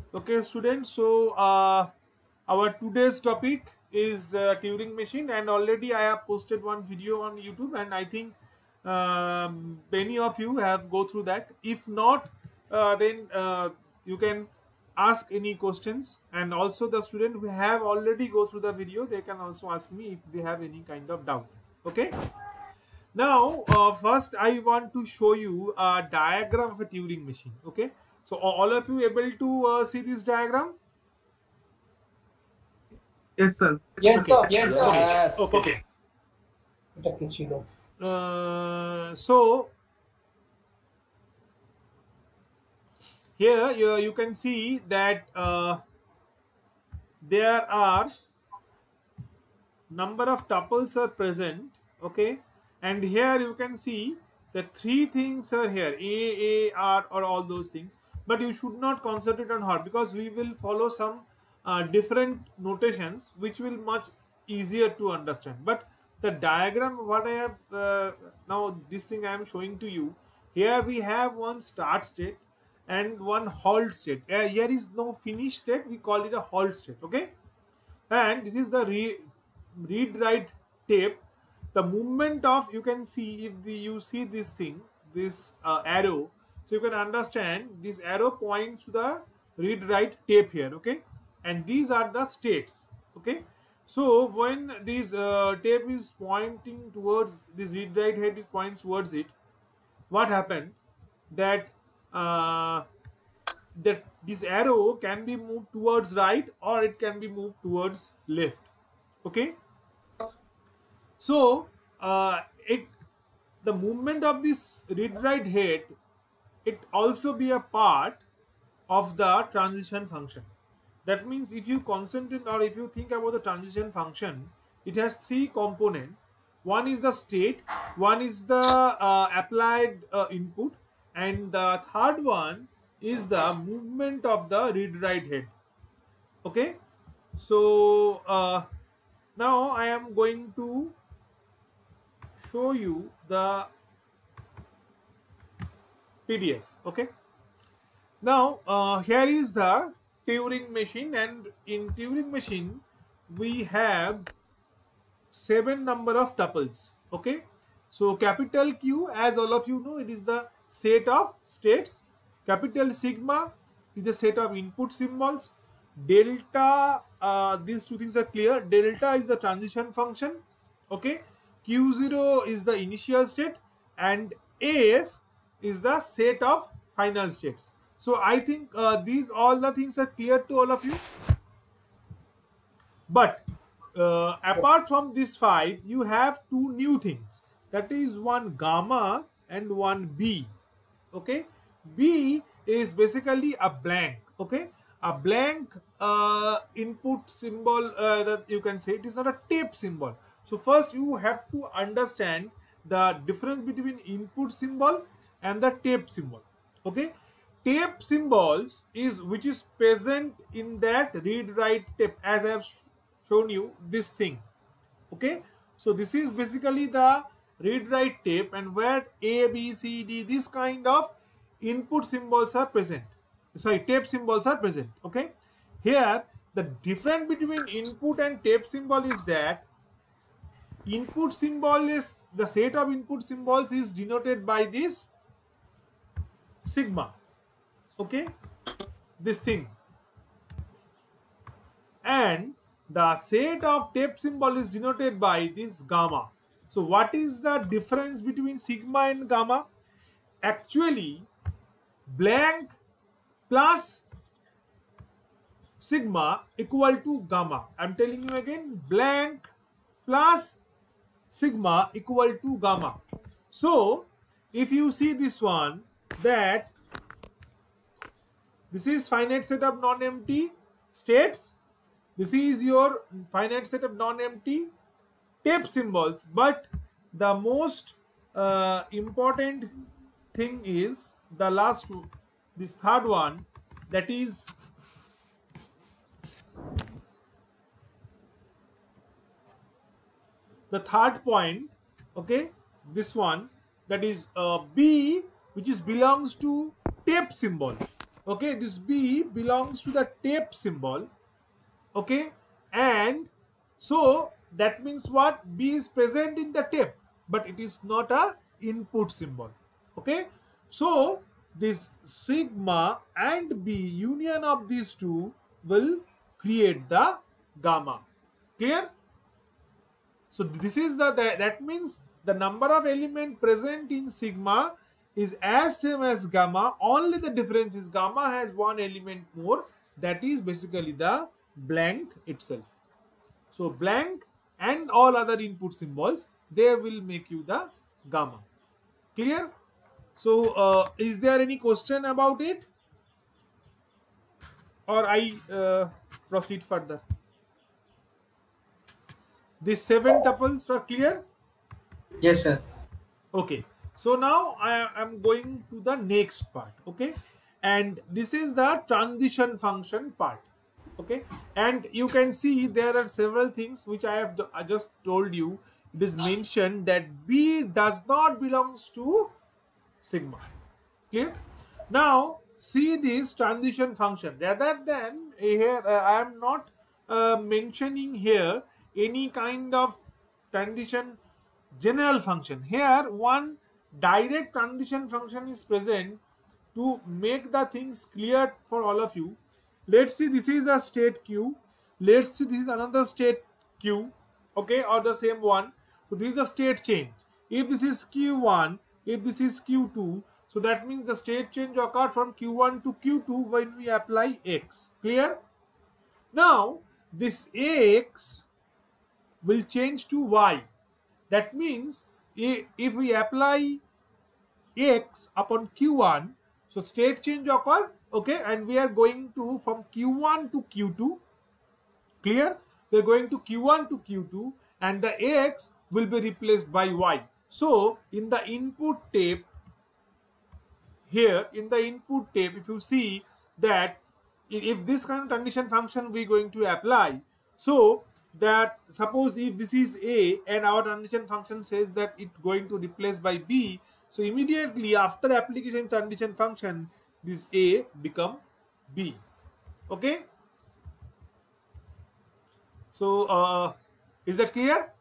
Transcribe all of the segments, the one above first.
Okay, students. So our today's topic is Turing machine, and already I have posted one video on YouTube, and I think many of you have go through that. If not, then you can ask any questions, and also the student who have already go through the video, they can also ask me if they have any kind of doubt. Okay. Now, first I want to show you a diagram of a Turing machine. Okay, so all of you able to see this diagram? Yes, sir. Yes, Okay, sir. Yes, sir. okay, Yes. okay. এটা কি ছিল? So here you can see that there are number of tuples are present. Okay, and here you can see that three things are here, A, R, or all those things, but you should not concentrate on her because we will follow some different notations which will much easier to understand. But the diagram what I have now, this thing I am showing to you, here we have one start state and one halt state. Here is no finish state, we call it a halt state. Okay, and this is the read write tape. The movement of, you can see, if you see this thing, this arrow, so you can understand this arrow points to the read write tape here. Okay, and these are the states. Okay, so when this tape is pointing towards this read write head is points towards it, what happened that that this arrow can be moved towards right or it can be moved towards left. Okay, so it the movement of this read write head, it also be a part of the transition function. That means if you concentrate or if you think about the transition function, it has three components. One is the state, one is the applied input, and the third one is the movement of the read write head. Okay, so now I am going to show you the PDF. Okay, now here is the Turing machine, and in Turing machine we have 7 number of tuples. Okay, so capital Q, as all of you know, it is the set of states. Capital sigma is the set of input symbols. Delta, these two things are clear. Delta is the transition function. Okay, Q0 is the initial state, and F is the set of final states. So I think these all the things are clear to all of you. But apart from these 5, you have 2 new things. That is one gamma and one B. Okay, B is basically a blank. Okay, a blank input symbol, that you can say it is not a tape symbol. So first you have to understand the difference between input symbol and the tape symbol. Okay, tape symbols is which is present in that read write tape, as I have shown you this thing. Okay, so this is basically the read write tape, and where A, B, C, D, this kind of input symbols are present, sorry, tape symbols are present. Okay, here the difference between input and tape symbol is that input symbol is the set of input symbols is denoted by this sigma. Okay, this thing, and the set of tape symbol is denoted by this gamma. So what is the difference between sigma and gamma? Actually, blank plus sigma equal to gamma. I'm telling you again, blank plus sigma equal to gamma. So if you see this one, that this is finite set of non-empty states, this is your finite set of non-empty tape symbols, but the most important thing is the last, this third one, that is the third point. Okay, this one, that is B, which is belongs to tape symbol. Okay, this B belongs to the tape symbol. Okay, and so that means what? B is present in the tape, but it is not a input symbol. Okay, so this sigma and B union of these two will create the gamma. Clear? So this is that means the number of element present in sigma is as same as gamma. Only the difference is gamma has one element more, that is basically the blank itself. So blank and all other input symbols, they will make you the gamma. Clear? So is there any question about it, or I proceed further? These 7 tuples are clear? Yes, sir. Okay, so now I am going to the next part. Okay, and this is the transition function part. Okay, and you can see there are several things which I just told you. It is mentioned that B does not belongs to sigma. Clear? Now see this transition function. Rather than here, I am not mentioning here any kind of transition general function. Here one direct transition function is present to make the things clear for all of you. Let's see, this is a state Q. Let's see, this is another state Q. Okay, or the same one. So this is the state change. If this is Q1, if this is Q2, so that means the state change occurred from Q1 to Q2 when we apply X. Clear? Now this X will change to Y. That means if we apply X upon Q1, so state change occur. Okay, and we are going to from Q1 to Q2. Clear? We are going to Q1 to Q2, and the X will be replaced by Y. So in the input tape, here in the input tape, if you see that if this kind of transition function we are going to apply, so that suppose if this is A and our transition function says that it going to replace by B, so immediately after application transition function, this A become B. Okay, so is that clear?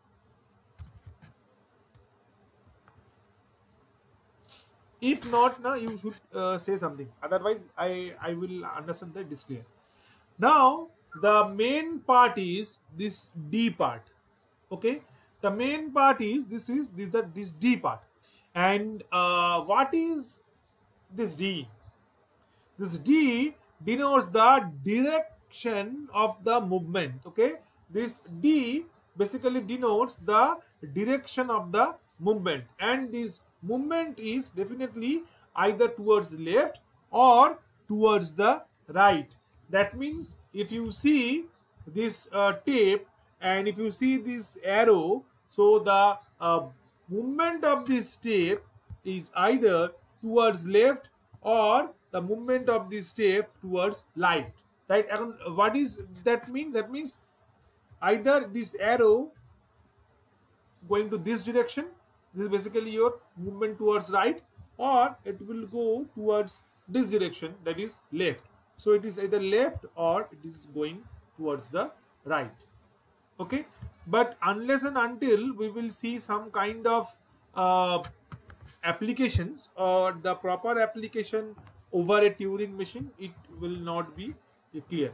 If not, now you should say something. Otherwise, I will understand that it is clear. Now the main part is this D part. Okay, the main part is this D part. And what is this D? This D denotes the direction of the movement. Okay, this D basically denotes the direction of the movement, and this movement is definitely either towards left or towards the right. That means if you see this tape and if you see this arrow, so the movement of this tape is either towards left or the movement of this tape towards right. Right? And what is that mean? That means either this arrow going to this direction, this is basically your movement towards right, or it will go towards this direction, that is left. So it is either left or it is going towards the right. Okay, but unless and until we will see some kind of applications or the proper application over a Turing machine, it will not be clear.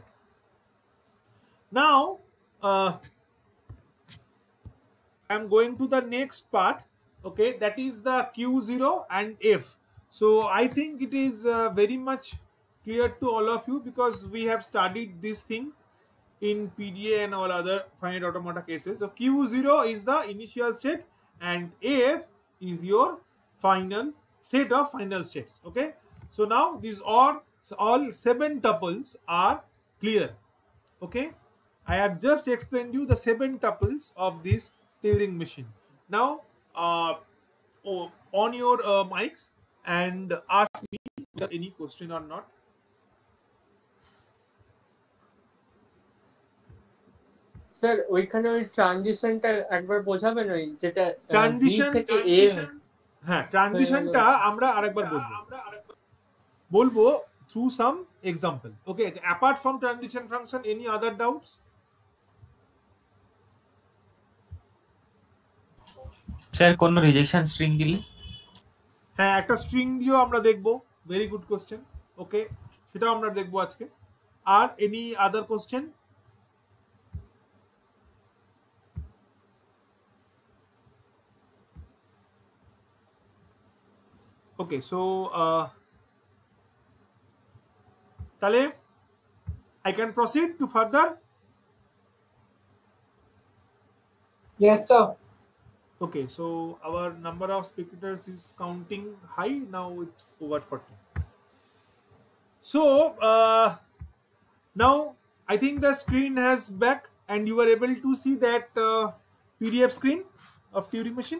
Now I'm going to the next part. Okay, that is the Q0 and F. So I think it is very much clear to all of you because we have studied this thing in PDA and all other finite automata cases. So Q0 is the initial state and F is your final set of final states. Okay, so now these are all 7 tuples are clear. Okay, I have just explained you the 7 tuples of this Turing machine. Now on your mics and ask me if there any question or not. Sir ওইখানে ওই ট্রানজিশনটা একবার বোঝাবেন, ওই যেটা transition থেকে এ। হ্যাঁ, ট্রানজিশনটা আমরা আরেকবার বলবো through some example. Okay, apart from transition function, any other doubts? Sir কোন রিজেকশন স্ট্রিং দিলে? হ্যাঁ, একটা স্ট্রিং দিয়েও আমরা দেখবো। Very good question. ওকে, সেটাও আমরা দেখবো আজকে। আর any other question? Okay, so তাহলে I can proceed to further. Yes, sir. Okay, so our number of spectators is counting high. Now it's over 40. So now I think the screen has back and you are able to see that PDF screen of Turing machine.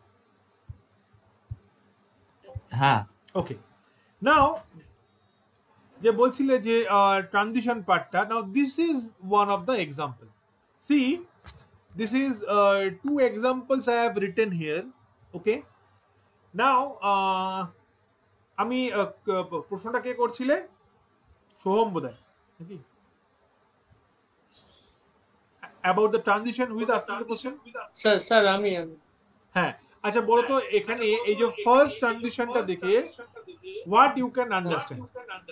হ্যাঁ। Okay, now যে বলছিলে যে transition পার্টটা, now this is one of the example. See, this is two examples I have written here. Okay, now আমি প্রশ্নটা কে করছিলে? সোহম বোধহয় নাকি? About the transition, who is asking the question? Sir আমি হ্যাঁ, আচ্ছা বলো তো এখানে এই যে ফার্স্ট ট্রানজিশনটা দেখে what you can understand?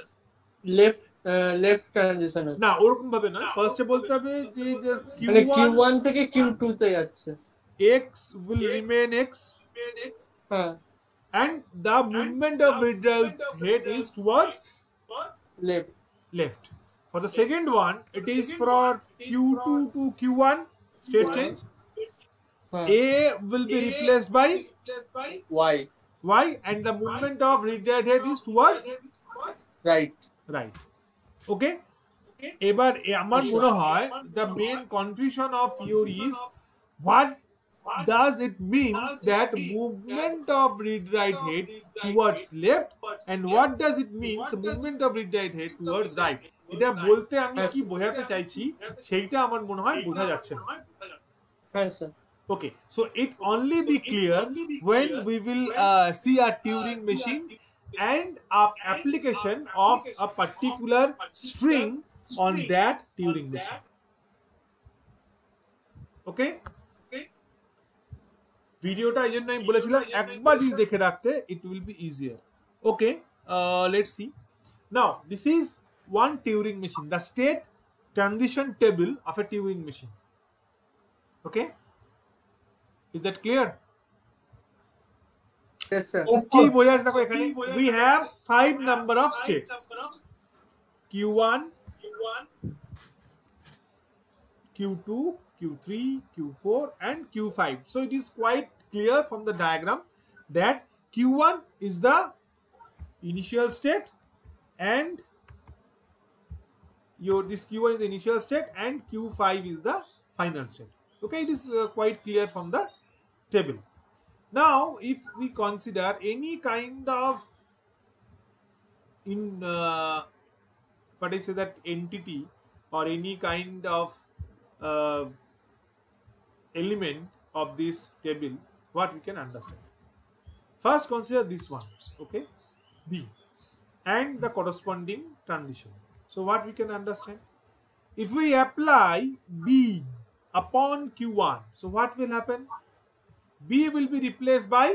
Left transition না, ওরকম ভাবে না, ফার্স্টে বলতে হবে যে মানে Q1 Q1 থেকে Q2 তে যাচ্ছে, x will remain x, হ্যাঁ, and the movement of radial head is towards left. For the second one, it is for Q2 to Q1 state change. A will be replaced by y, and the movement of radial head is towards right. Okay, এবার আমার মনে হয় the main confusion of you is what does it means that movement of read right head towards left, and what does it means movement of read right head towards right? এটা বলতে আমি কি বোঝাতে চাইছি সেইটা আমার মনে হয় বোঝা যাচ্ছে না। হ্যাঁ sir. Okay, so it only be clear when we will see a Turing machine and a application of a particular string on that Turing machine. Okay, ভিডিওটা এই জন্য আমি বলেছিলাম একবার যদি দেখে রাখতে it will be easier. Okay, let's see. Now this is one Turing machine, the state transition table of a Turing machine. Okay, is that clear? Yes sir. কি বোঝা যাচ্ছে দেখো এখানে we have 5 number of states, Q1, Q2, Q3, Q4 and Q5. So it is quite clear from the diagram that Q1 is the initial state and this Q1 is the initial state and Q5 is the final state. Okay, it is quite clear from the table. Now if we consider any kind of entity or any kind of element of this table, what we can understand? First consider this one, okay, B, and the corresponding transition. So what we can understand? If we apply B upon Q1, so what will happen? B will be replaced by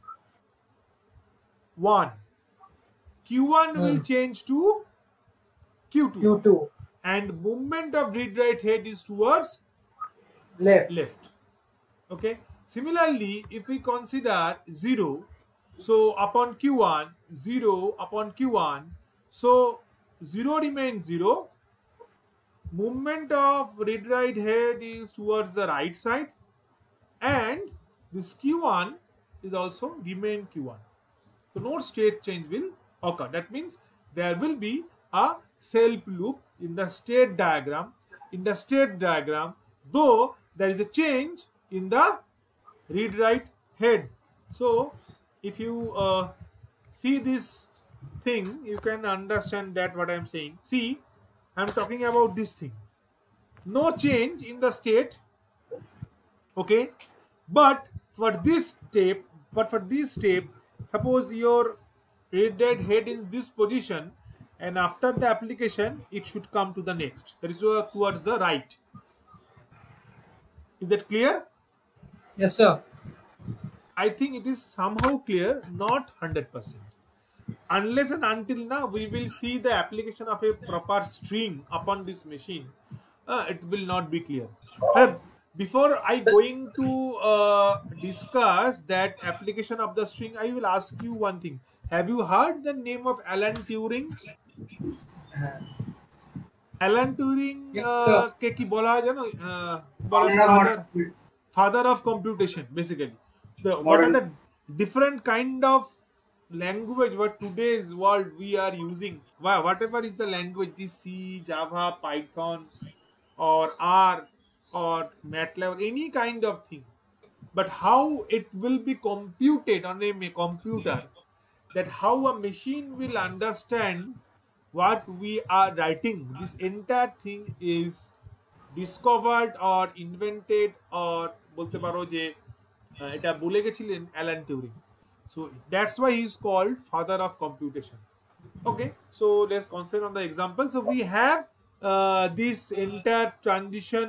1. Q1 will change to Q2. And movement of read right head is towards left. Okay, similarly if we consider 0, so upon Q1, 0 upon Q1, so 0 remains 0, movement of read right head is towards the right side, and this Q1 is also remain Q1. So no state change will occur. That means there will be a self loop in the state diagram. In the state diagram, though there is a change in the read write head. So if you see this thing, you can understand that what I am saying. See, I am talking about this thing. No change in the state. Okay, but for this step, suppose your read write head in this position and after the application it should come to the next, that is towards the right. Is that clear? Yes, sir. I think it is somehow clear, not 100%. Unless and until now we will see the application of a proper string upon this machine, it will not be clear. Before I going to discuss that application of the string, I will ask you one thing. Have you heard the name of Alan Turing? Alan Turing Yes, sir. के की बोला है जानो, बोला father of computation basically. What are the different kind of language what today's world we are using? Whatever is the language, this C, Java, Python, or R, or MATLAB, any kind of thing. But how it will be computed on a computer, that how a machine will understand what we are writing, this entire thing is discovered or invented, or বলতে পারো যে এটা বলে গেছিলেন Alan Turing. So that's why he is called father of computation. Okay, so let's concentrate on the example. So we have this entire transition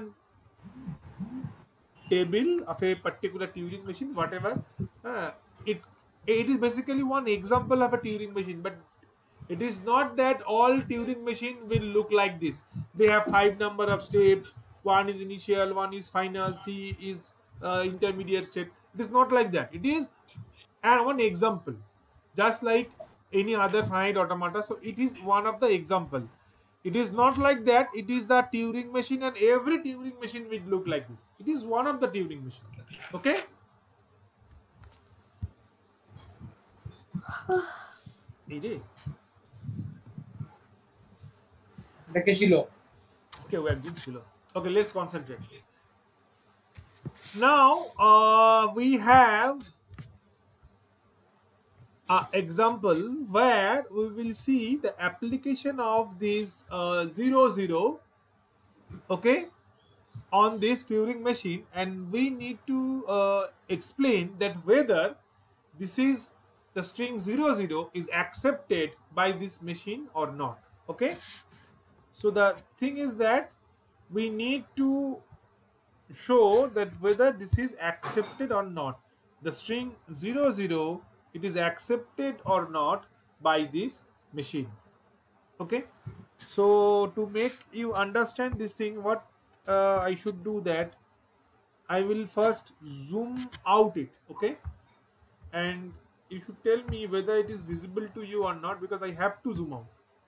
table of a particular Turing machine, whatever. It is basically one example of a Turing machine, but it is not that all Turing machine will look like this. They have 5 number of steps. One is initial, one is final, 3 is intermediate state. It is not like that. It is one example, just like any other finite automata. So it is one of the example. It is not like that. It is the Turing machine, and every Turing machine will look like this. It is one of the Turing machine. Okay. Okay, we are doing Shilo. Okay, let's concentrate. Now we have an example where we will see the application of this 00, okay, on this Turing machine, and we need to explain that whether this is the string 00 is accepted by this machine or not. Okay, so the thing is that we need to show that whether this is accepted or not. The string 00, it is accepted or not by this machine. Okay, so to make you understand this thing, what I should do, that I will first zoom out it. Okay, and you should tell me whether it is visible to you or not, because I have to zoom out.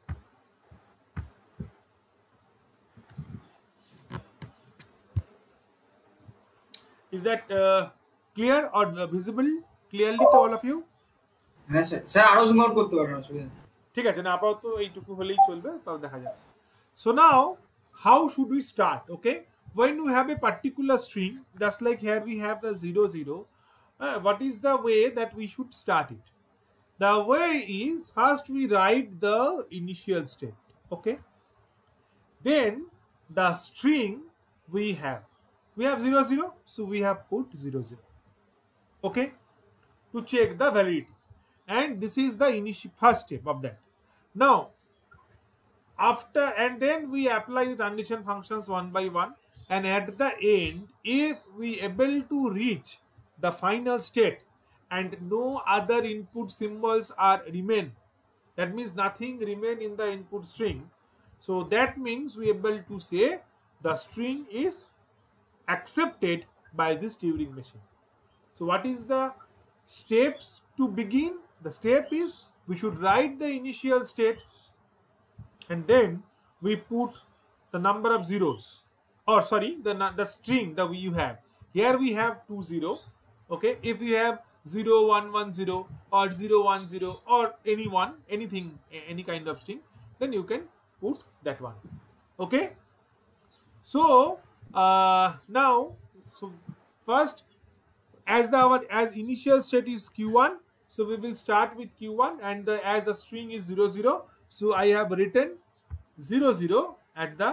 Is that clear or visible clearly to all of you? হ্যাঁ sir sir আরো zoom out করতে পারবেন, অসুবিধা নেই। ঠিক আছে না, আপাতত এইটুকু হলেই চলবে, তাও দেখা যাবে. So now how should we start? Okay, when you have a particular string, just like here we have the 00, what is the way that we should start it? The way is, first we write the initial state. Okay, then the string we have 00, so we have put 00. Okay, to check the validity, and this is the initial first step of that. Now after, and then we apply the transition functions one by one, and at the end, if we able to reach the final state and no other input symbols are remain, that means nothing remain in the input string, so that means we able to say the string is accepted by this Turing machine. So what is the steps to begin? The step is we should write the initial state, and then we put the number of zeros, or sorry, the string that you have. Here we have 20. Okay, if you have 0110 or 010 or anything, any kind of string, then you can put that one. Okay, so now, so first, as initial state is q1, so we will start with q1, and as the string is 00, so I have written 00 at the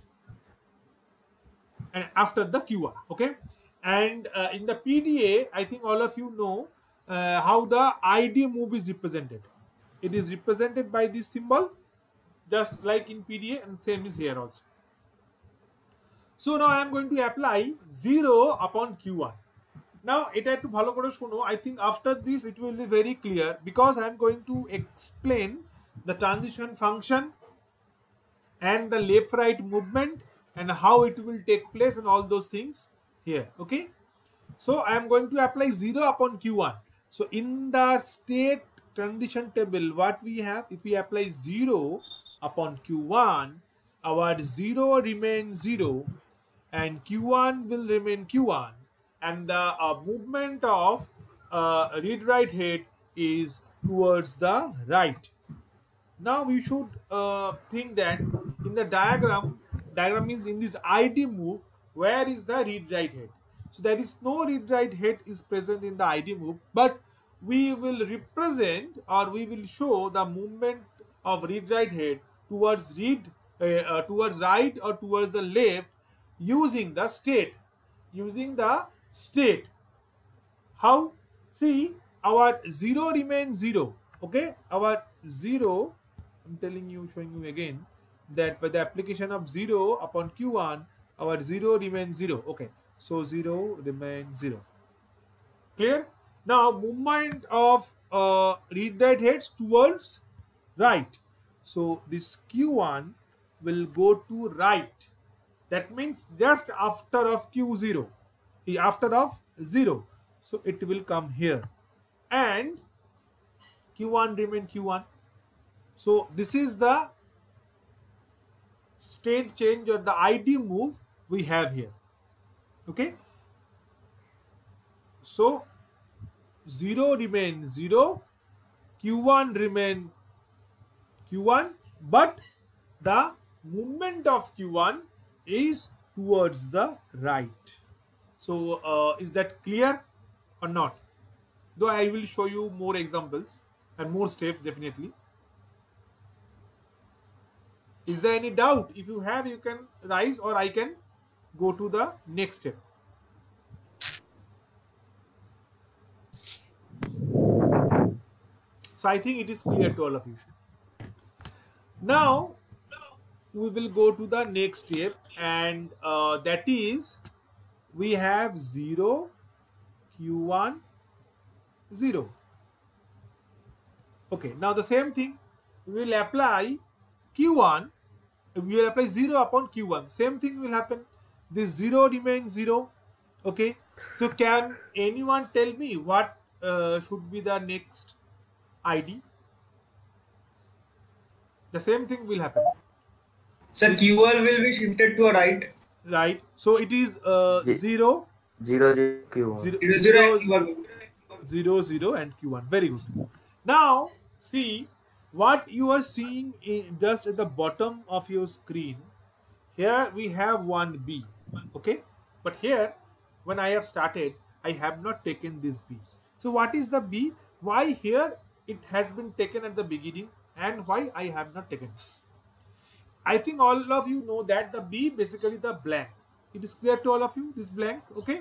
and after the q1. Okay, and in the PDA, I think all of you know how the ID move is represented. It is represented by this symbol. just like in PDA, and same is here also. So now I am going to apply 0 upon Q1. Now it had to bhalo kore shuno. I think after this it will be very clear, because I am going to explain the transition function and the left right movement and how it will take place and all those things here. Okay, so I am going to apply 0 upon Q1. So in the state transition table, what we have, if we apply 0 upon Q1, our 0 remains 0 and Q1 will remain Q1, and the movement of read write head is towards the right. Now we should think that in the diagram means in this ID move, where is the read write head? So there is no read write head is present in the ID move, but we will represent, or we will show the movement of read write head towards towards right or towards the left using the state. How? See, our 0 remains 0. Okay, our 0, I'm telling you, showing you again, that by the application of 0 upon Q1, our 0 remains 0. Okay, so 0 remains 0. Clear? Now movement of read write heads towards right. So this Q1 will go to right. That means just after of Q0, after of 0. So it will come here, and Q1 remain Q1. So this is the state change or the ID move we have here. Okay. So 0 remain 0, Q1 remain Q1, but the movement of Q1 is towards the right. So is that clear or not? Though I will show you more examples and more steps definitely. Is there any doubt? If you have, you can rise, or I can go to the next step. So I think it is clear to all of you. Now we will go to the next step, and that is we have 0, Q1, 0. Okay, now the same thing, we will apply Q1, we will apply 0 upon Q1. Same thing will happen. This 0 remains 0. Okay, so can anyone tell me what should be the next ID? The same thing will happen. Sir, Q1 will be shifted to a right. Right. So it is 0, 0, 0, Q1. 0, 0 and Q1. Very good. Now see what you are seeing just at the bottom of your screen. Here we have one B. Okay. But here when I have started, I have not taken this B. So what is the B? Why here it has been taken at the beginning, and why I have not taken it? I think all of you know that the B basically the blank. It is clear to all of you, this blank. Okay.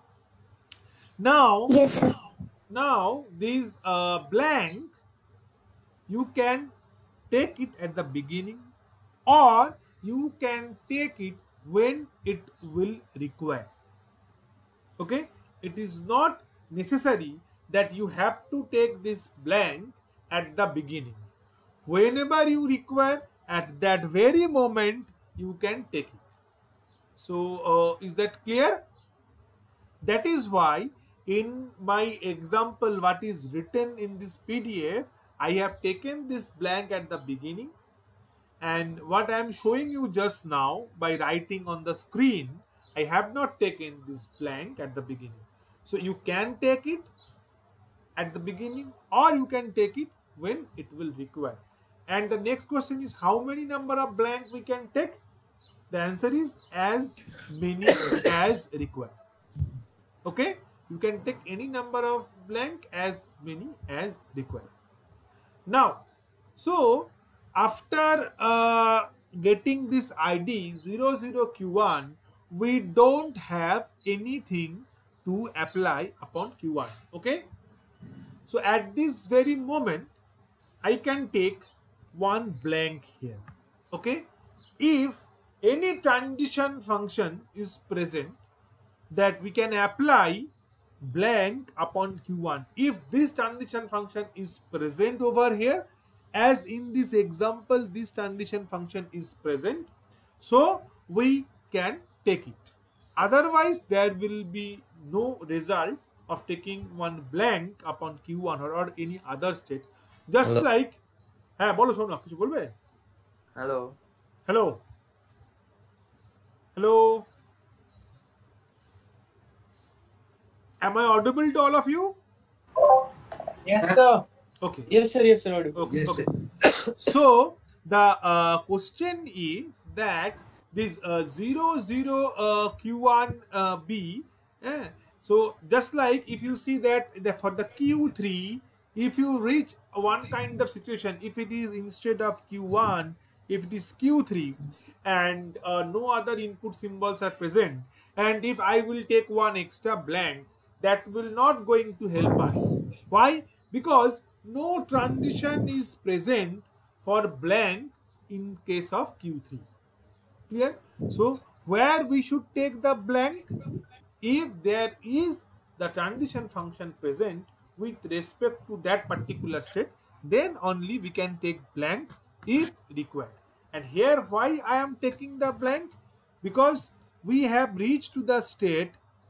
Now, Yes, sir. now this blank, you can take it at the beginning, or you can take it when it will require. Okay, it is not necessary that you have to take this blank at the beginning. Whenever you require, at that very moment you can take it. So is that clear? That is why in my example, what is written in this PDF, I have taken this blank at the beginning, and what I am showing you just now by writing on the screen, I have not taken this blank at the beginning. So you can take it at the beginning, or you can take it when it will require. And the next question is, how many number of blank we can take? The answer is as many as required. Okay, you can take any number of blank as many as required. Now, so after getting this ID 00Q1, we don't have anything to apply upon Q1. Okay, so at this very moment, I can take one blank here. Okay, if any transition function is present, that we can apply blank upon q1. If this transition function is present over here, as in this example this transition function is present, so we can take it. Otherwise there will be no result of taking one blank upon q1 or any other state. Just Hello. like হ্যাঁ বলো শোনো কিছু বলবে Hello. hello hello am I audible to all of you? Yes, sir. Okay. Yes, sir. Yes, sir. Audible. Okay. Yes, Okay. So the question is that this 0 q1 b. So just like if you see that for the q3, if you reach one kind of situation, if it is instead of q1, if it is q3 and no other input symbols are present, and if I will take one extra blank, that will not going to help us. Why? Because no transition is present for blank in case of q3. Clear? So where we should take the blank? If there is the transition function present with respect to that particular state, then only we can take blank if required. And here why I am taking the blank? Because we have reached to the state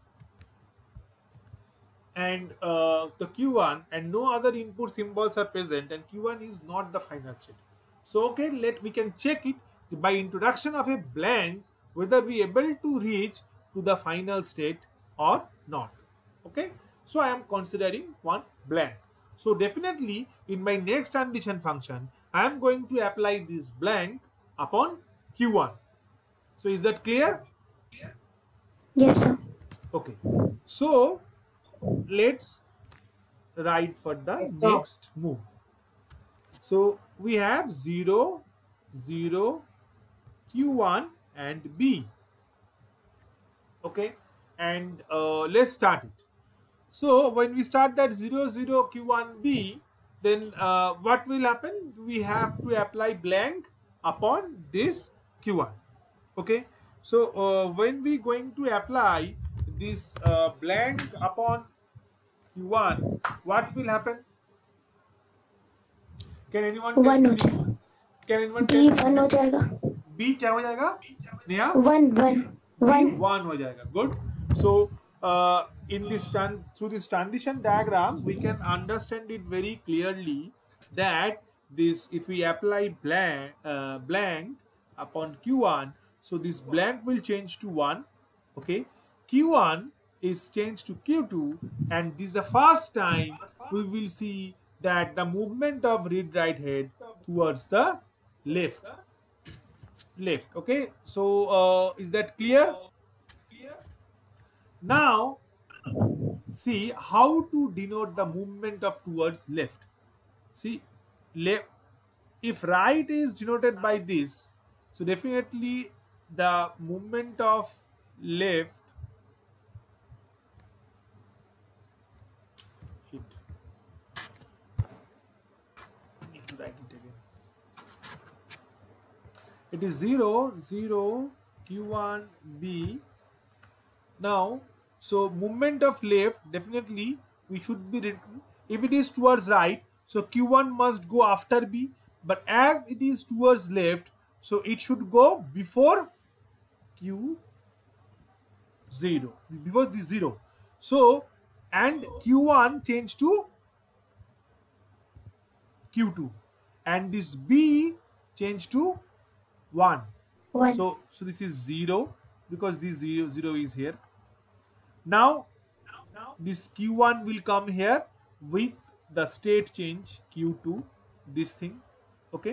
and the q1 and no other input symbols are present, and q1 is not the final state. So okay, we can check it by introduction of a blank whether we able to reach to the final state or not. Okay, so I am considering one blank. So definitely in my next transition function I am going to apply this blank upon q1. So is that clear? Yes, sir. Okay, so let's write for the Yes, sir. next move. So we have 0 0 q1 and b. Okay, and let's start it. So when we start that 0 0 q1 b, then what will happen? We have to apply blank upon this q1. Okay, so when we going to apply this blank upon q1, what will happen? Can anyone tell one हो me? जाएगा Can anyone B tell one हो जाएगा b क्या हो जाएगा? Neha? One one one one हो जाएगा. Good. So in this through this transition diagram we can understand it very clearly that this, if we apply blank upon q1, so this blank will change to 1. Okay, q1 is changed to q2, and this is the first time we will see that the movement of read write head towards the left. Okay, so is that clear? Now see how to denote the movement of towards left. See, if right is denoted by this, so definitely the movement of left, shit, need to write it again. It is 0 0 q1 b. Now so movement of left, definitely we should be written, if it is towards right, so q1 must go after b, but as it is towards left, so it should go before q0, before this 0. So and q1 change to q2, and this b change to 1. One So this is 0 because this 0 is here. Now this q1 will come here with the state change q2, this thing. Okay,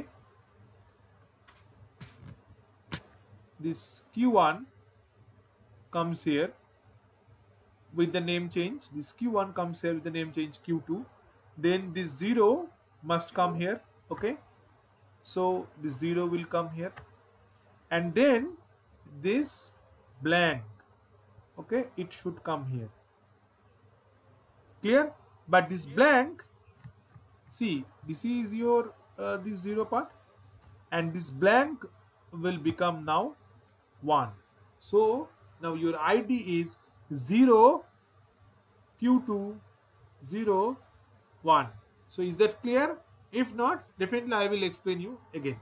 this q1 comes here with the name change, this q1 comes here with the name change q2, then this 0 must come here. Okay, so this 0 will come here, and then this blank, okay, it should come here. Clear? But this blank, see, this is your this 0 part, and this blank will become now 1. So now your ID is 0 Q2 0 1. So is that clear? If not, definitely I will explain you again.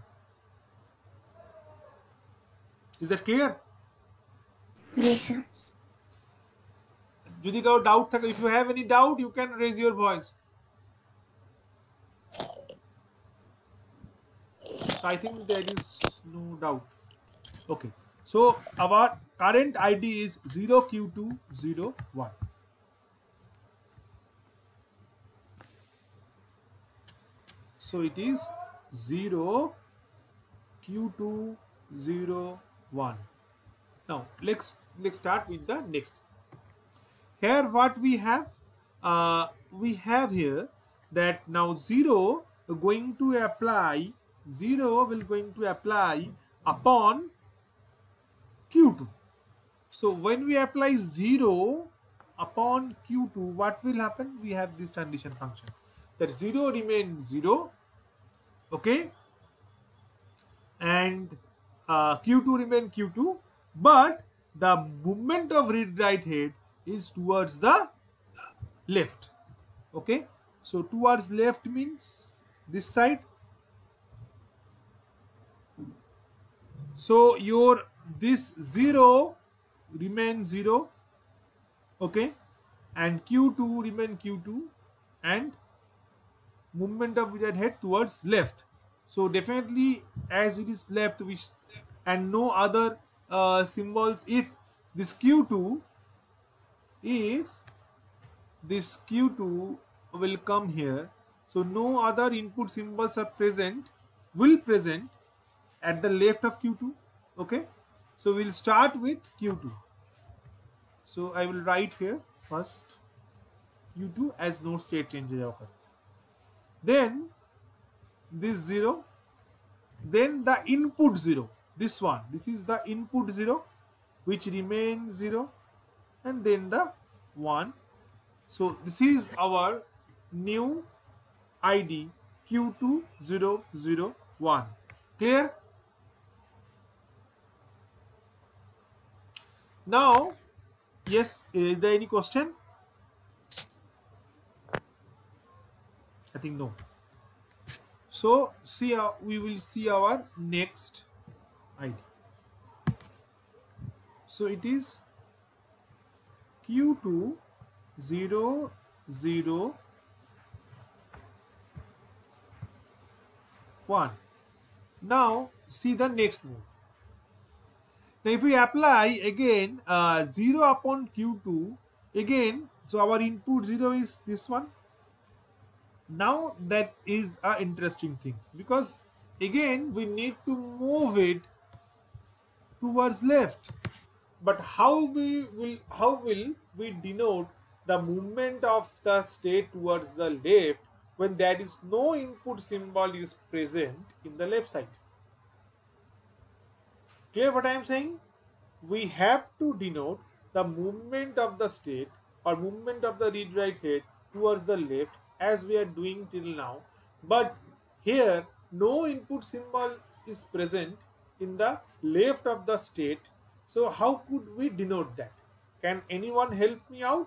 Is that clear? Yes, sir. যদি কারো doubt থাকে, if you have any doubt you can raise your voice. I think there is no doubt. Okay, so our current ID is 0Q201. So it is 0Q201. Now let's start with the next. Here what we have here that now 0 will going to apply upon Q2. So when we apply 0 upon Q2, what will happen? We have this transition function that 0 remains 0, okay, and Q2 remain Q2, but the movement of read write head is towards the left. Okay, so towards left means this side. So your this 0 remains 0, okay, and Q2 remain Q2, and movement of read head towards left. So definitely as it is left, which and no other symbols. If this Q2 will come here, so no other input symbols are present at the left of Q2. Okay, so we'll start with Q2. So I will write here first Q2 as no state change occur. Then this 0, then the input 0, this one, this is the input 0 which remains 0, and then the 1. So this is our new ID Q2001. Clear? Now, yes, is there any question? I think no. So see, we will see our next ID. So it is Q2001. Now see the next move. Now if we apply again 0 upon Q2 again, so our input 0 is this one. Now that is an interesting thing, because again we need to move it towards left. But how will we denote the movement of the state towards the left when there is no input symbol is present in the left side? Clear what I am saying? We have to denote the movement of the state or movement of the read write head towards the left as we are doing till now, but here no input symbol is present in the left of the state. So how could we denote that? Can anyone help me out?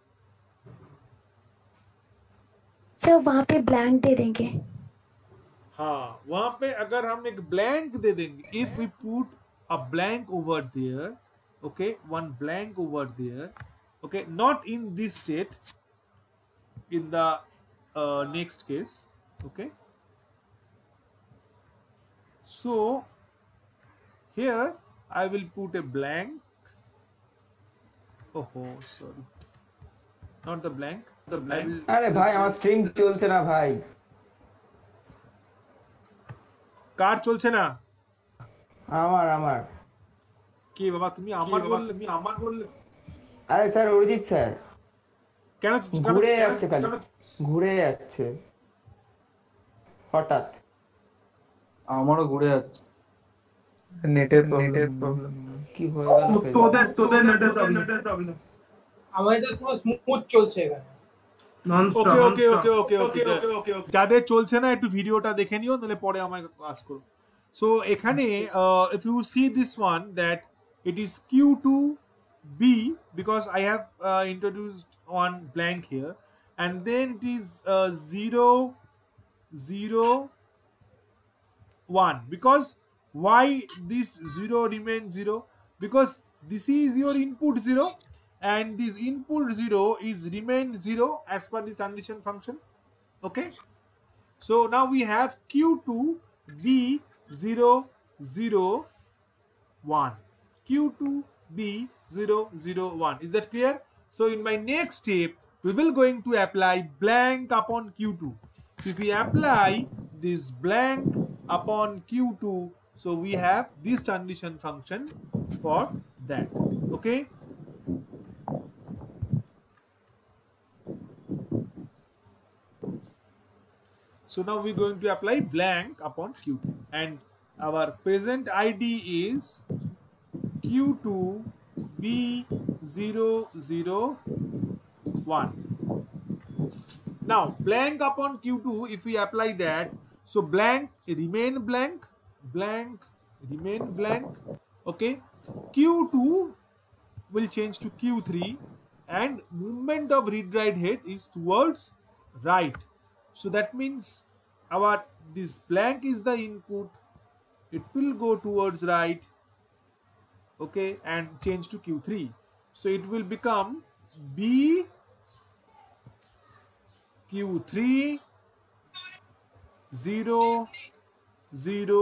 Sir वहाँ पे blank दे देंगे. हाँ, वहाँ पे अगर हम एक blank दे देंगे, if we put a blank over there, okay, one blank over there, okay, not in this state, in the next case, okay. So here I will put a blank. Oh, sorry, not the blank. The blank. अरे भाई আমার string চলছে না ভাই. কার চলছে না? আমার কি বাবা তুমি আমার বললে? আরে স্যার অরিজিৎ স্যার কেন ঘুরে যাচ্ছে, খালি ঘুরে যাচ্ছে হঠাৎ. আমারও ঘুরে যাচ্ছে, নেটের প্রবলেম। কি হয়ে গেল? তোদের নেটের প্রবলেম। আমাদের পুরো স্মুথ চলছে এখানে। ওকে যাদের চলছে না একটু ভিডিওটা দেখে নিও, তাহলে পরে আমায় আস্ক করো। So এখানে if you see this one, that it is Q2B, because I have introduced one blank here, and then it is 0 0 1. Because why this 0 remains 0? Because this is your input 0, and this input 0 is remain 0 as per the transition function. Okay, so now we have Q2B 0 0 1. Q2B 0 0 1. Is that clear? So in my next step, we will going to apply blank upon Q2. So if we apply this blank upon Q2, so we have this transition function for that. Okay. So now we're going to apply blank upon Q2, and our present ID is Q2B001. Now blank upon Q2, if we apply that, so blank remain blank, blank remain blank. Okay, Q2 will change to Q3, and movement of read write head is towards right. So that means our this blank is the input, it will go towards right. Okay, and change to Q3. So it will become B Q3 0 0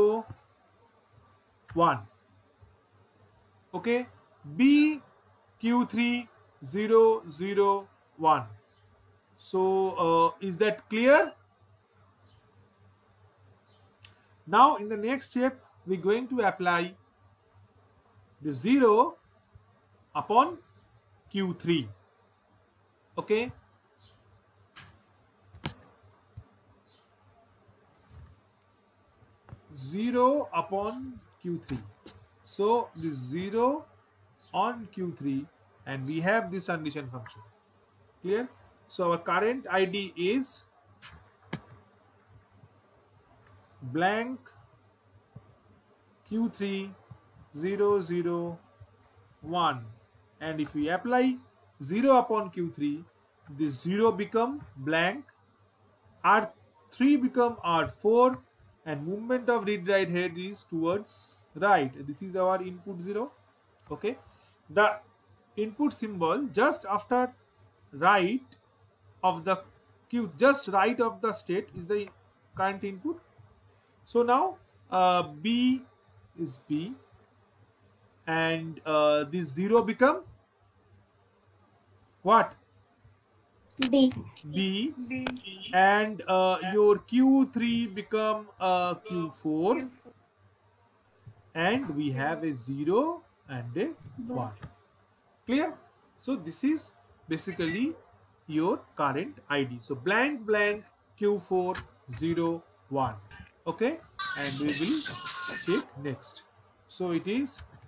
1. Okay, B Q3 0 0 1. So is that clear? Now in the next step, we're going to apply the 0 upon Q3. Okay, 0 upon Q3. So this 0 on Q3, and we have this transition function. Clear? So our current ID is blank Q3 0 0 1, and if we apply 0 upon Q3, this 0 become blank, R3 become R4, and movement of read write head is towards right. This is our input 0. Okay, the input symbol just after right of the Q, just right of the state is the current input. So now B is B, and this 0 become what? B. B, and your Q3 become Q4, and we have a 0 and a 1. Clear? So this is basically your current ID. So blank blank Q4 0 1. Okay, and we will check next. So it is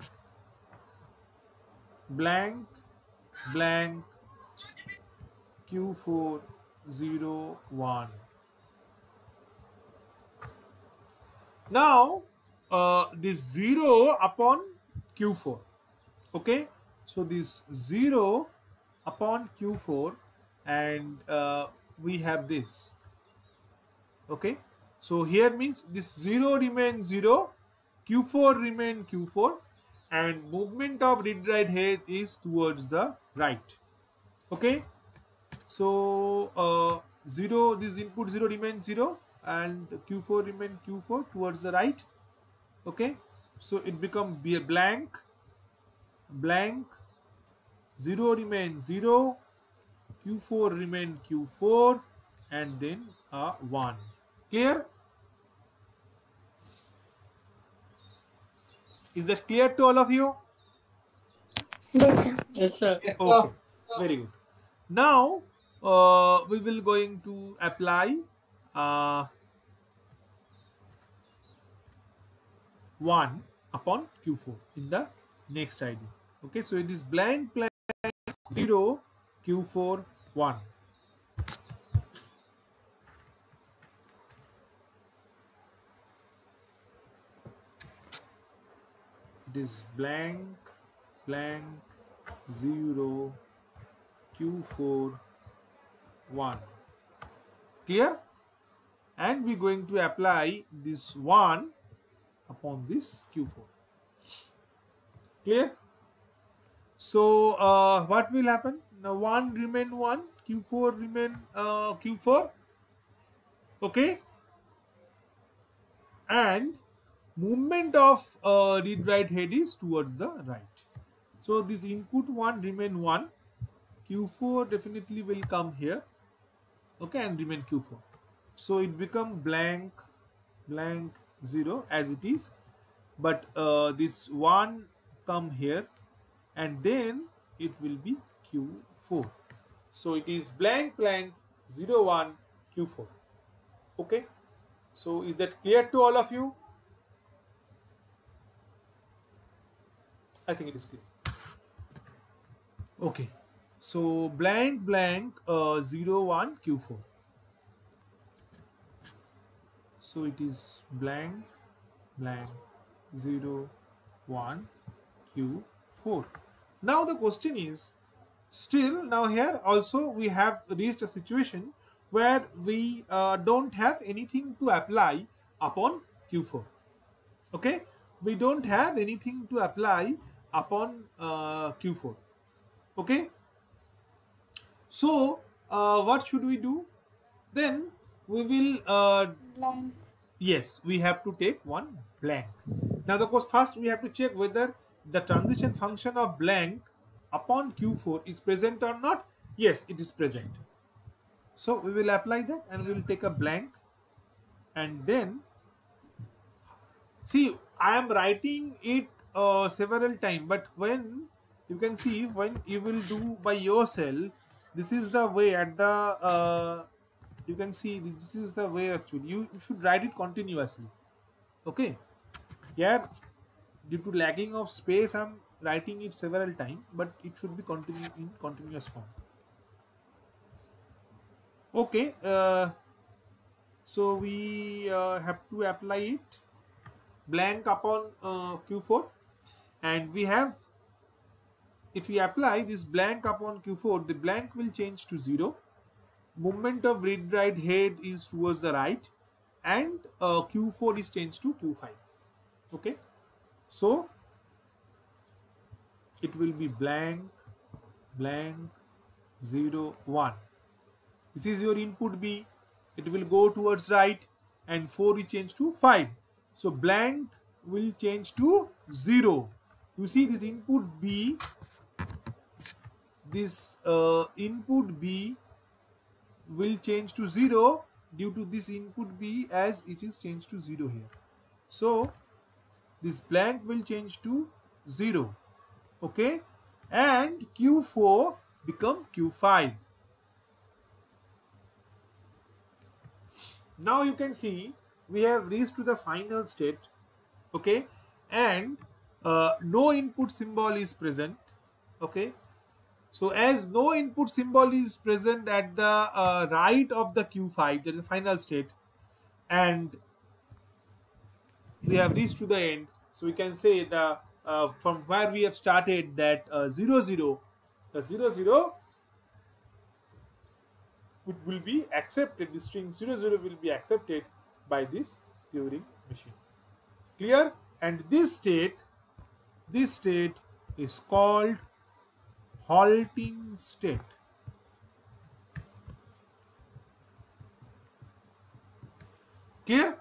blank blank Q4 0 1. Now this 0 upon Q4. Okay, so this 0 upon Q4, and we have this. Okay, so here means this 0 remains 0, Q4 remain Q4, and movement of read write head is towards the right. Okay, so 0, this input 0 remains 0, and Q4 remain Q4 towards the right. Okay, so it become be a blank blank, 0 remain 0, Q4 remain Q4, and then 1. Clear? Is that clear to all of you? Yes, sir. Yes, sir. Yes, sir. Okay, very good. Now we will going to apply 1 upon Q4 in the next ID. Okay, so it is blank blank 0 Q4 1. it is blank blank 0 Q4 1. Clear? And we're going to apply this 1 upon this Q4. Clear? So what will happen? Now 1 remain 1, Q4 remain Q4. Okay? And movement of read write head is towards the right. So this input 1 remain 1, Q4 definitely will come here, okay, and remain Q4. So it become blank blank 0 as it is, but this 1 come here and then it will be Q4. So it is blank blank 0 1 Q4. Okay, so is that clear to all of you? I think it is clear. Okay, so blank blank 0 1 Q4. So it is blank blank 0 1 Q4. Now the question is, still now here also we have reached a situation where we don't have anything to apply upon Q4. Okay, we don't have anything to apply upon Q4. Okay, so what should we do? Then we will Blank. yes, we have to take one blank. Now the course, first we have to check whether the transition function of blank upon Q4 is present or not. Yes, it is present. So we will apply that and we will take a blank, and then see, I am writing it several times, but when you can see, when you will do by yourself, this is the way at the you can see this is the way actually you should write it continuously. Okay, here due to lagging of space I am writing it several times, but it should be in continuous form. Okay, so we have to apply it blank upon Q4, and we have, if we apply this blank upon Q4, the blank will change to 0. Movement of read write head is towards the right, and Q4 is changed to Q5. Okay, so it will be blank blank 0 1. This is your input B. It will go towards right, and 4 will change to 5. So blank will change to 0. You see this input B, this input B will change to 0 due to this input B, as it is changed to 0 here. So this blank will change to 0. Okay, and Q4 become Q5. Now you can see we have reached to the final state. Okay, and no input symbol is present. Okay, so as no input symbol is present at the right of the Q5, that is the final state, and we have reached to the end, so we can say the from where we have started, that 0 0, the 0 0 it will be accepted, the string 0 0 will be accepted by this Turing machine. Clear? And this state is called halting state. Clear?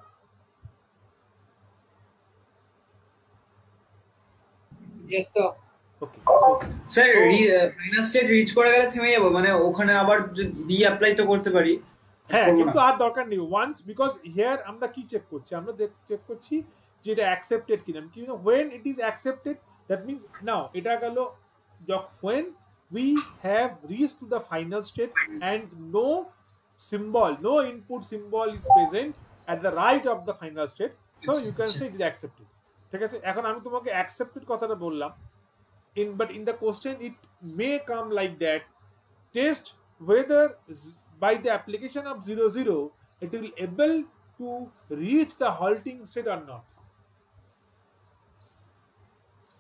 Yes, sir. Okay. So, sir final state reach করে গেলে থেমে যাবো, মানে ওখানে আবার B apply তো করতে পারি? হ্যাঁ, কিন্তু আর দরকার নেই ওয়ান্স, বিকজ হিয়ার আমরা কি চেক করছি, আমরা চেক করছি যে এটা অ্যাকসেপ্টেড কিনা। কিন্তু when it is accepted, that means now এটা গেল when we have reached to the final state and no symbol, no input symbol is present at the right of the final state, so you can say it is accepted. ঠিক আছে, এখন আমি তোমাকে accepted কথাটা বললাম, but in the question it may come like that, test whether by the application of 0 0 it will able to reach the halting state or not.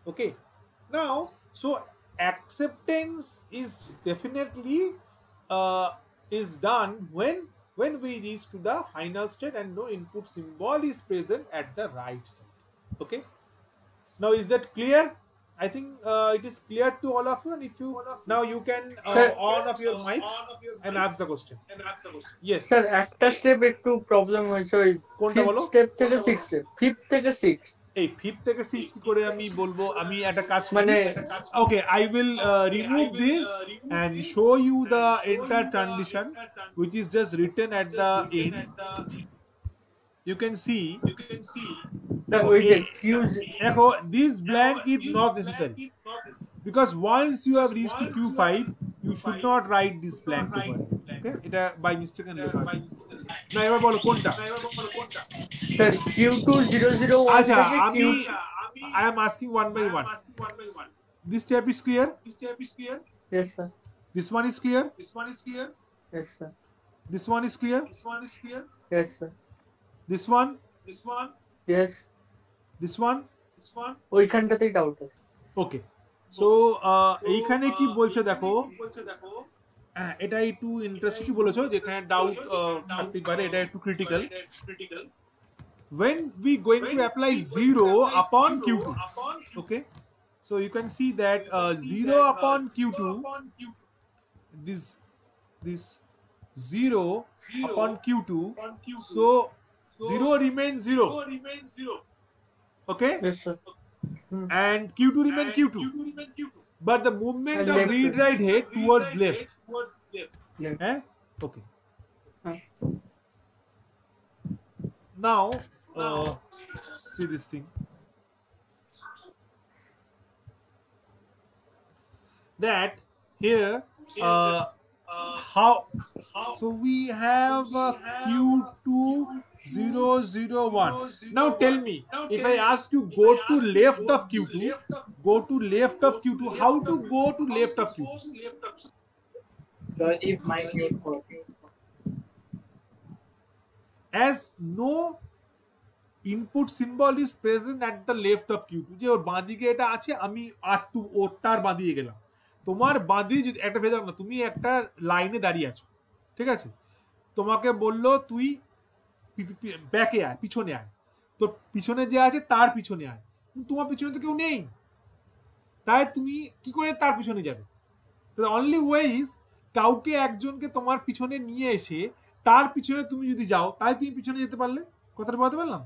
Okay, now so acceptance is definitely is done when we reach to the final state and no input symbol is present at the right side. Okay, now is that clear? I think it is clear to all of you, and if you now you can Sir- on off your mics and ask the question. Yes, sir একটা step একটু problem হয়েছে ওই কোনটা বলো? Step থেকে 6 step 5th থেকে 6 এই 5th থেকে 6 কি করে আমি বলবো? আমি একটা কাজ করি। মানে Okay, I will remove this and show you the entire transition which is just written at the end. You can see ওই যে Q echo this blank is not necessary because once you have reached to Q5 you should not write this blank over. Okay, এটা by mistake and লেখা আছে। না এবার বলো কোনটা? Sir Q2001 আচ্ছা থেকে আমি I am asking one by one. This step is clear? yes sir This one is clear? yes sir This one is clear? yes sir This one? yes This one? ওইখানটাতেই doubt আছে okay so এইখানে কি বলছে দেখো, হ্যাঁ এটা একটু interesting কি বলেছো, যেখানে ডাউট থাকতে পারে, এটা একটু critical. when we going to apply 0 upon Q2, okay, so you can see that 0 upon Q2, this 0 upon Q2, so 0 remains 0, okay, yes sir and Q2 remain Q2, but the movement And of left. read write head towards left. Left. Eh? Okay. Huh. Now, see this thing. That here, how? So we have Q2001. Now tell me, if I ask you go to left of Q2, go to left of Q2. How to go to left of Q2? If my mute for As no input symbol is present at the left of Q2, যে ওর বাঁদিকে এটা আছে, আমি R2 ওর তার বাঁদিকে গেলাম, তোমার বাঁদিকে যদি একটা ভেদাম না, তুমি একটা লাইনে দাঁড়িয়ে আছো, ঠিক আছে, তোমাকে বললো তুই ব্যাকে আয়, পিছনে আয়, তো পিছনে যে আছে তার পিছনে আয়, তোমার পিছনে তো কেউ নেই, তাই তুমি কি করে তার পিছনে যাবে? অনলি ওয়ে ইজ কাউকে একজনকে তোমার পিছনে নিয়ে এসে তার পিছনে তুমি যদি যাও, তাই তুমি পিছনে যেতে পারলে। কথাটা বলতে পারলাম?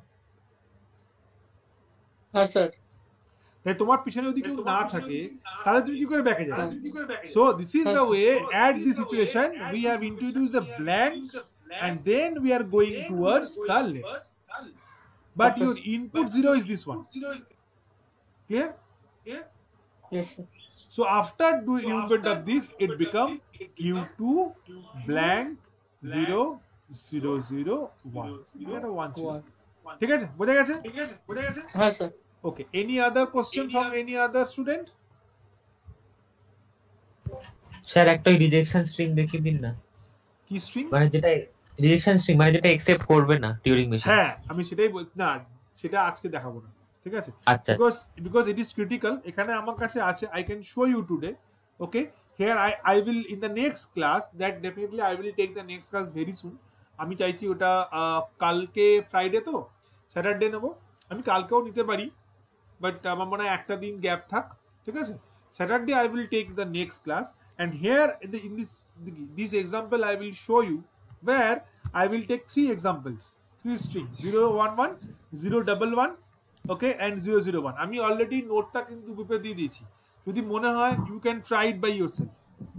হ্যাঁ স্যার তাই তোমার পিছনে যদি কেউ না থাকে তাহলে তুমি কি করে ব্যাকে যাবে? So this is the way at this situation we have introduced the blank and then we are going towards the left, but your input 0 is this one. Clear? yes sir So after doing movement of this, it becomes Q2 blank 0 0 0 1. We had a 1 ছিল। ঠিক আছে, বোঝা গেছে? হ্যাঁ sir Okay, any other question from any other student? Sir একটা rejection string দেখিয়ে দিন না, কি string? মানে যেটা রিজেকশন স্ট্রিং মানে যেটা একসেপ্ট করবে না টিউরিং মেশিন। হ্যাঁ আমি সেটাই বলছি, না সেটা আজকে দেখাবো না, ঠিক আছে, আচ্ছা because it is critical। এখানে আমার কাছে আছে, I can show you today, okay, here I will in the next class, that definitely I will take the next class very soon। আমি চাইছি ওটা কালকে ফ্রাইডে তো স্যাটারডে নেবো, আমি কালকেও নিতে পারি, বাট আমার মনে হয় একটা দিন গ্যাপ থাক, ঠিক আছে, Saturday I will take the next class, and here in this example I will show you where I will take 3 examples, 3 strings 011 011, okay, and 001। আমি অলরেডি নোটটা কিন্তু গ্রুপে দিয়ে দিয়েছি, যদি মনে হয় you can try it by yourself,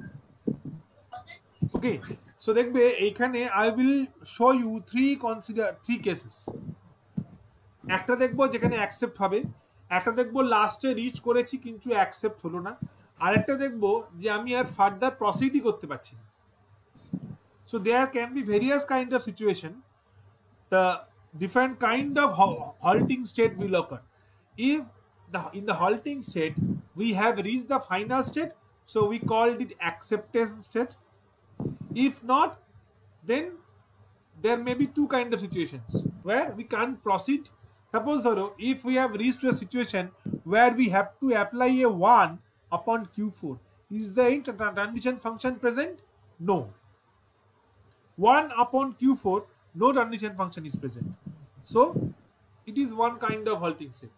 okay। So দেখবে এইখানে I will show you 3 cases। একটা দেখবো যেখানে অ্যাকসেপ্ট হবে, একটা দেখবো লাস্টে রিচ করেছি কিন্তু অ্যাকসেপ্ট হলো না, আর একটা দেখবো যে আমি আর ফার্দার প্রসিডই করতে পারছি না। So there can be various kind of situation. The different kind of halting state will occur. If in the halting state we have reached the final state, so we called it acceptance state. If not, then there may be 2 kind of situations where we can't proceed. Suppose if we have reached to a situation where we have to apply a 1 upon Q4, is the transition function present? No. 1 upon Q4, no transition function is present. So it is one kind of halting state.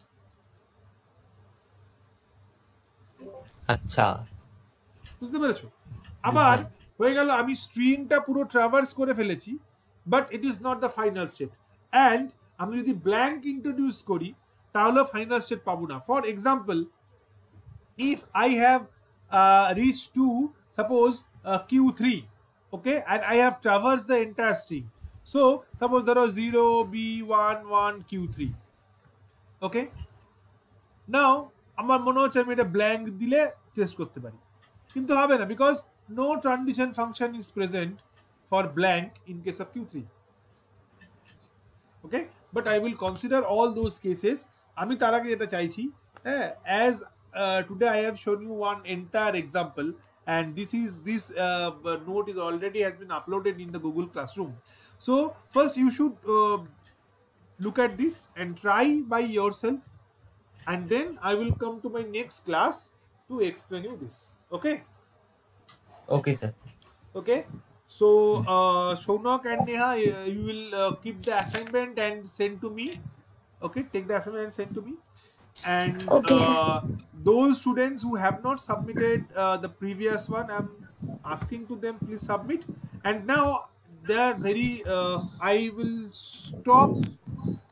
আচ্ছা বুঝতে পেরেছো? আবার হয়ে গেল আমি স্ট্রিংটা পুরো traverse করে ফেলেছি, but it is not the final state. And আমি যদি ব্ল্যাঙ্ক ইন্ট্রোডিউস করি তাহলে ফাইনাল স্টেট পাবো না। For example, if I have reached to suppose Q3, okay, and I have traversed the entire string. So suppose there are 0, B, 1, 1, Q3. Okay. Now আমার মনে হচ্ছে আমি এটা ব্ল্যাঙ্ক দিলে টেস্ট করতে পারি, কিন্তু হবে না, because no transition function is present for blank in case of Q3. Okay, but I will consider all those cases. আমি তার আগে যেটা চাইছি, হ্যাঁ, as today I have shown you one entire example, and this note is already has been uploaded in the Google Classroom. So first you should look at this and try by yourself, and then I will come to my next class to explain you this. Okay. Okay, sir. Okay. So Shaunak and Neha, you will keep the assignment and send to me. Okay, take the assignment and send to me. And Okay, those students who have not submitted the previous one, I'm asking to them, please submit. And now they are very I will stop